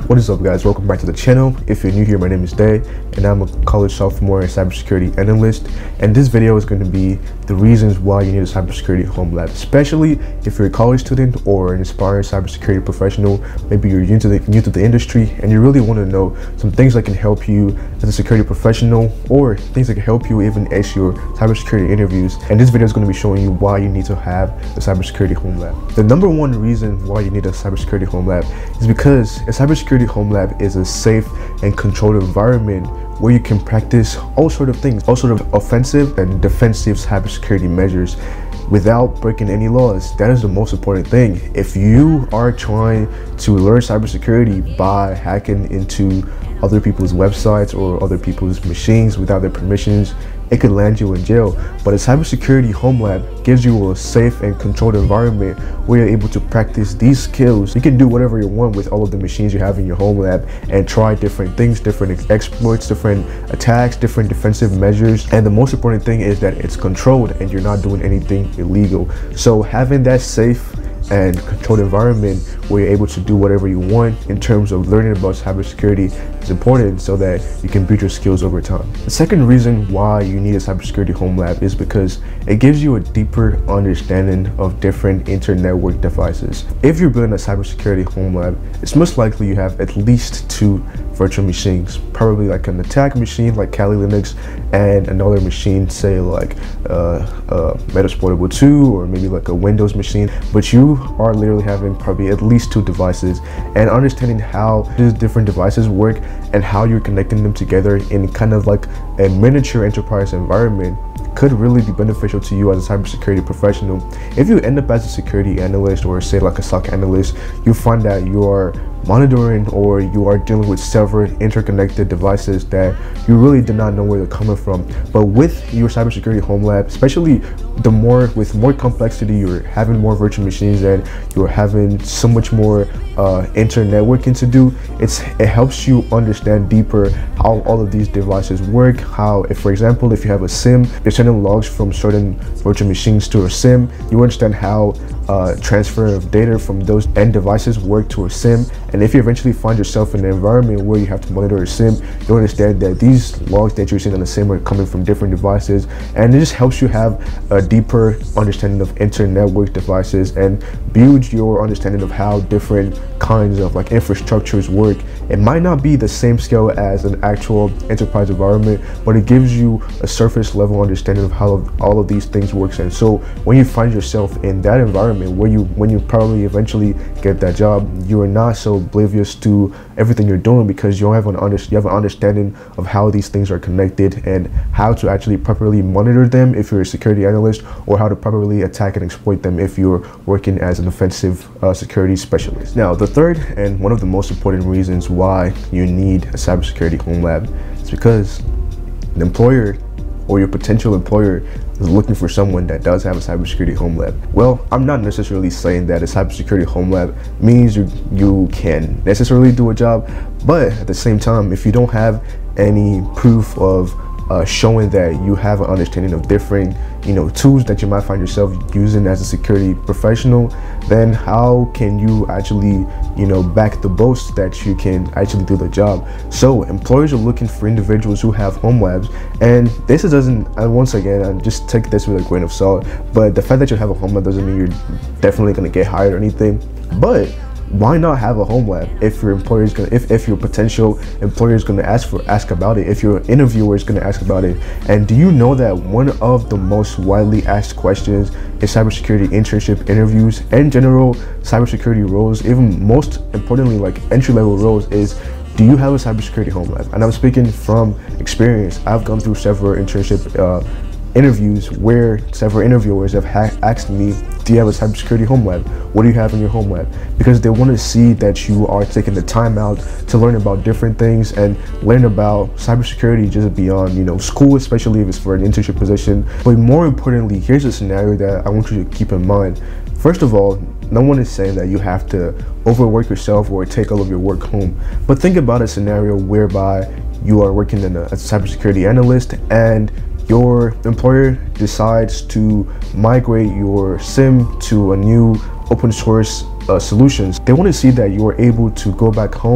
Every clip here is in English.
What is up, guys? Welcome back to the channel. If you're new here, my name is Day and I'm a college sophomore and cybersecurity analyst, and this video is going to be the reasons why you need a cybersecurity home lab, especially if you're a college student or an aspiring cybersecurity professional. Maybe you're new to the industry and you really want to know some things that can help you as a security professional, or things that can help you even ace your cybersecurity interviews. And this video is going to be showing you why you need to have a cybersecurity home lab. The number one reason why you need a cybersecurity home lab is because a cybersecurity home lab is a safe and controlled environment where you can practice all sort of things, all sort of offensive and defensive cybersecurity measures without breaking any laws. That is the most important thing. If you are trying to learn cybersecurity by hacking into other people's websites or other people's machines without their permissions, it could land you in jail. But a cybersecurity home lab gives you a safe and controlled environment where you're able to practice these skills. You can do whatever you want with all of the machines you have in your home lab and try different things, different exploits, different attacks, different defensive measures. And the most important thing is that it's controlled and you're not doing anything illegal. So having that safe and controlled environment where you're able to do whatever you want in terms of learning about cybersecurity is important, so that you can build your skills over time. The second reason why you need a cybersecurity home lab is because it gives you a deeper understanding of different inter-network devices. If you're building a cybersecurity home lab, it's most likely you have at least two virtual machines, probably like an attack machine like Kali Linux and another machine, say like Metasploitable 2 or maybe like a Windows machine. But you are literally having probably at least two devices, and understanding how these different devices work and how you're connecting them together in kind of like a miniature enterprise environment could really be beneficial to you as a cybersecurity professional. If you end up as a security analyst or say like a SOC analyst, you find that you are monitoring or you are dealing with several interconnected devices that you really did not know where they're coming from. But with your cybersecurity home lab, especially with more complexity, you're having more virtual machines and you're having so much more inter-networking to do. It helps you understand deeper how all of these devices work. How, if for example, if you have a SIM, you're sending logs from certain virtual machines to a SIM, you understand how transfer of data from those end devices work to a SIM. And if you eventually find yourself in an environment where you have to monitor a SIM, you understand that these logs that you're seeing on the SIM are coming from different devices, and it just helps you have a deeper understanding of inter-network devices and build your understanding of how different kinds of like infrastructures work. It might not be the same scale as an actual enterprise environment, but it gives you a surface level understanding of how all of these things works. And so when you find yourself in that environment when you probably eventually get that job, you are not so oblivious to everything you're doing, because you have an understanding of how these things are connected and how to actually properly monitor them if you're a security analyst, or how to properly attack and exploit them if you're working as an offensive security specialist. Now, the third and one of the most important reasons why you need a cybersecurity home lab is because the employer or your potential employer is looking for someone that does have a cybersecurity home lab. Well, I'm not necessarily saying that a cybersecurity home lab means you can necessarily do a job, but at the same time, if you don't have any proof of showing that you have an understanding of different tools that you might find yourself using as a security professional, then how can you actually back the boast that you can actually do the job? So employers are looking for individuals who have home labs, and this doesn't, and once again, I just take this with a grain of salt, but the fact that you have a home lab doesn't mean you're definitely going to get hired or anything. But why not have a home lab if your employer is gonna, if your potential employer is going to ask about it, if your interviewer is going to ask about it? And do you know that one of the most widely asked questions in cybersecurity internship interviews and general cybersecurity roles, even most importantly like entry-level roles, is, do you have a cybersecurity home lab? And I'm speaking from experience. I've gone through several internship interviews where several interviewers have asked me, do you have a cybersecurity home lab? What do you have in your home lab? Because they want to see that you are taking the time out to learn about different things and learn about cybersecurity just beyond school, especially if it's for an internship position. But more importantly, here's a scenario that I want you to keep in mind. First of all, no one is saying that you have to overwork yourself or take all of your work home. But think about a scenario whereby you are working as a cybersecurity analyst and your employer decides to migrate your SIM to a new open source solutions. They want to see that you are able to go back home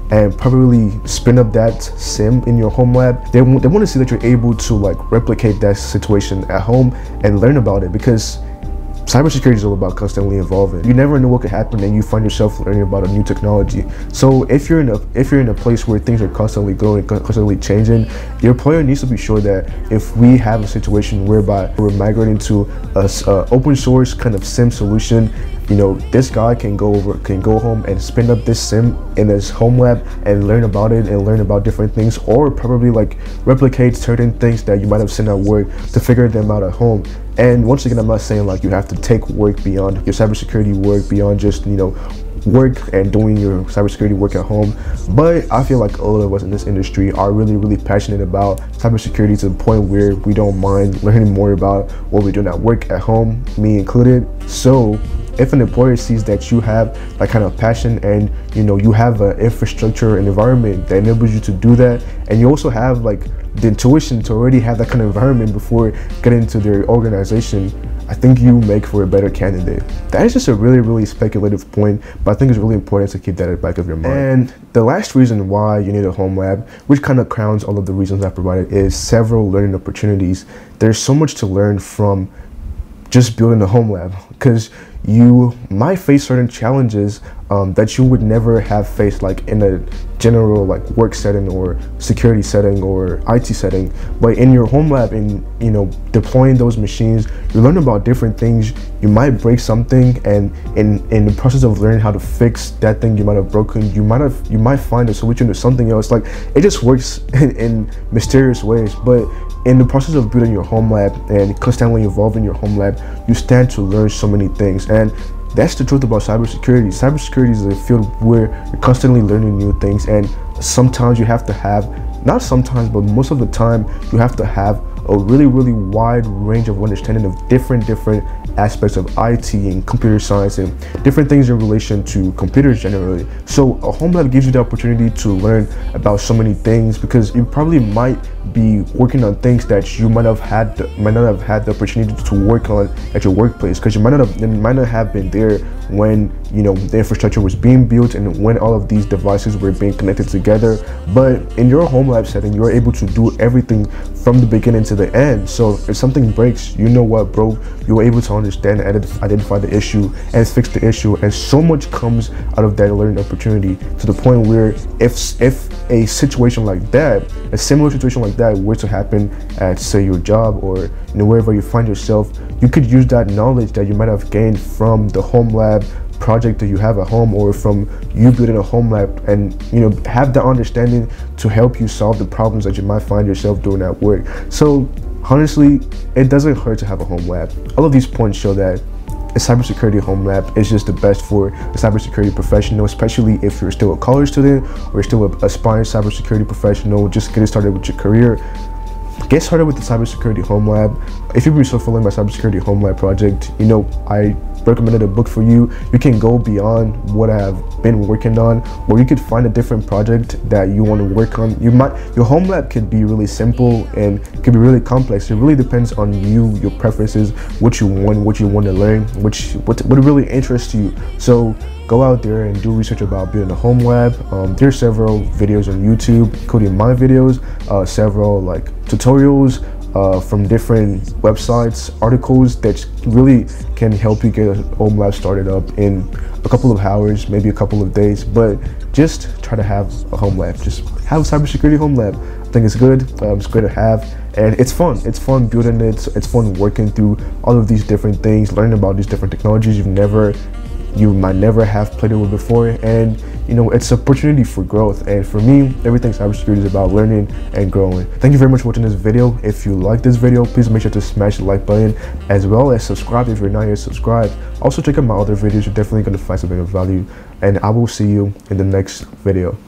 and probably spin up that sim in your home lab. They want to see that you're able to like replicate that situation at home and learn about it, because cybersecurity is all about constantly evolving. You never know what could happen, and you find yourself learning about a new technology. So if you're in a place where things are constantly growing, constantly changing, your player needs to be sure that if we have a situation whereby we're migrating to a open source kind of sim solution, you know, this guy can go home and spin up this sim in his home lab and learn about it and learn about different things, or probably like replicate certain things that you might have seen at work to figure them out at home. And once again, I'm not saying like you have to take work beyond your cybersecurity work, beyond just, you know, work and doing your cybersecurity work at home, but I feel like all of us in this industry are really passionate about cybersecurity to the point where we don't mind learning more about what we're doing at work at home, me included. So if an employer sees that you have that kind of passion, and you know, you have an infrastructure and environment that enables you to do that, and you also have like the intuition to already have that kind of environment before getting into their organization, I think you make for a better candidate. That is just a really speculative point, but I think it's really important to keep that at the back of your mind. And the last reason why you need a home lab, which kind of crowns all of the reasons I provided, is several learning opportunities. There's so much to learn from just building a home lab, because you might face certain challenges that you would never have faced like in a general like work setting or security setting or IT setting. But in your home lab, in, you know, deploying those machines, you learn about different things. You might break something, and in the process of learning how to fix that thing you might have broken, you might find a solution to something else. Like, it just works in mysterious ways. But in the process of building your home lab and constantly evolving your home lab, you stand to learn so many things. And that's the truth about cybersecurity. Cybersecurity is a field where you're constantly learning new things, and sometimes you have to have, not sometimes, but most of the time, you have to have a really wide range of understanding of different aspects of IT and computer science and different things in relation to computers generally. So a home lab gives you the opportunity to learn about so many things, because you probably might be working on things that you might not have had the opportunity to work on at your workplace, because you might not have been there when, you know, the infrastructure was being built and when all of these devices were being connected together. But in your home lab setting, you're able to do everything from the beginning to the end. So if something breaks, you know what broke, you're able to understand and identify the issue and fix the issue. And so much comes out of that learning opportunity, to the point where if a situation like that, a similar situation like that were to happen at, say, your job, or, you know, wherever you find yourself, you could use that knowledge that you might have gained from the home lab project that you have at home, or from you building a home lab, and, you know, have that understanding to help you solve the problems that you might find yourself doing at work. So honestly, it doesn't hurt to have a home lab. All of these points show that a cybersecurity home lab is just the best for a cybersecurity professional, especially if you're still a college student or you're still an aspiring cybersecurity professional just getting started with your career. Get started with the cybersecurity home lab. If you've been so following my cybersecurity home lab project, you know, I recommended a book for you. You can go beyond what I have been working on, or you could find a different project that you want to work on. Your home lab could be really simple and could be really complex. It really depends on you, your preferences, what you want to learn, what really interests you. So go out there and do research about building a home lab. There are several videos on YouTube, including my videos, several like tutorials from different websites, articles that really can help you get a home lab started up in a couple of hours, maybe a couple of days. But just try to have a home lab. Just have a cybersecurity home lab. I think it's good. It's great to have, and it's fun. It's fun building it. It's fun working through all of these different things, learning about these different technologies you might never have played it with before. And, you know, it's an opportunity for growth. And for me, everything cybersecurity is about learning and growing. Thank you very much for watching this video. If you like this video, please make sure to smash the like button, as well as subscribe if you're not yet subscribed. Also check out my other videos. You're definitely going to find something of value, and I will see you in the next video.